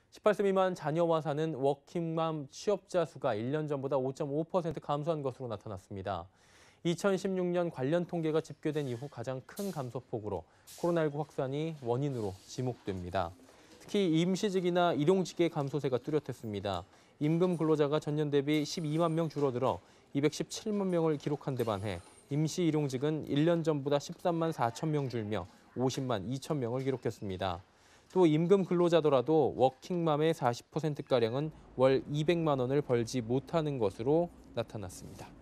18세 미만 자녀와 사는 워킹맘 취업자 수가 1년 전보다 5.5% 감소한 것으로 나타났습니다. 2016년 관련 통계가 집계된 이후 가장 큰 감소폭으로 코로나19 확산이 원인으로 지목됩니다. 특히 임시직이나 일용직의 감소세가 뚜렷했습니다. 임금 근로자가 전년 대비 12만 명 줄어들어 217만 명을 기록한 데 반해 임시 일용직은 1년 전보다 13만 4천 명 줄며 50만 2천 명을 기록했습니다. 또 임금 근로자더라도 워킹맘의 40%가량은 월 200만 원을 벌지 못하는 것으로 나타났습니다.